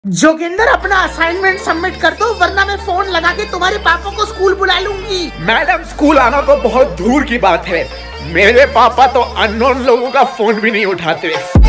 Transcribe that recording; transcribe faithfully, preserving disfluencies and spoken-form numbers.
जोगिंदर अपना assignment submit कर दो वरना मैं फोन लगा के तुम्हारे पापा को स्कूल बुला लूंगी। मैडम स्कूल आना तो बहुत दूर की बात है, मेरे पापा तो अननोन लोगों का फोन भी नहीं उठाते।